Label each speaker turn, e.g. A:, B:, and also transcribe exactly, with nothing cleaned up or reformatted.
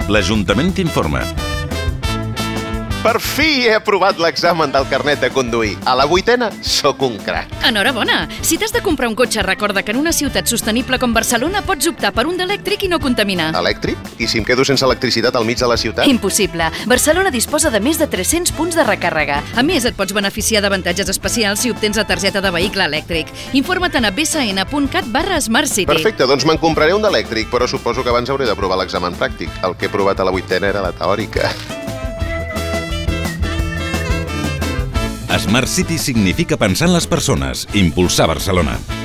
A: l'Ajuntament t'informa.
B: Per fi he aprovat l'examen del carnet de conduir. A la vuitena, sóc un crac.
C: Enhorabona! Si t'has de comprar un cotxe, recorda que en una ciutat sostenible com Barcelona pots optar per un d'elèctric i no contaminar.
B: Elèctric? I si em quedo sense electricitat al mig de la ciutat?
C: Impossible. Barcelona disposa de més de tres-cents punts de recàrrega. A més, et pots beneficiar d'avantatges especials si obtens la targeta de vehicle elèctric. Informa't a b s n punt cat barra smart city.
B: Perfecte, doncs me'n compraré un d'elèctric, però suposo que abans hauré de provar l'examen pràctic. El que he provat a la vuitena era la teòrica.
A: Smart City significa pensar en les persones, impulsar Barcelona.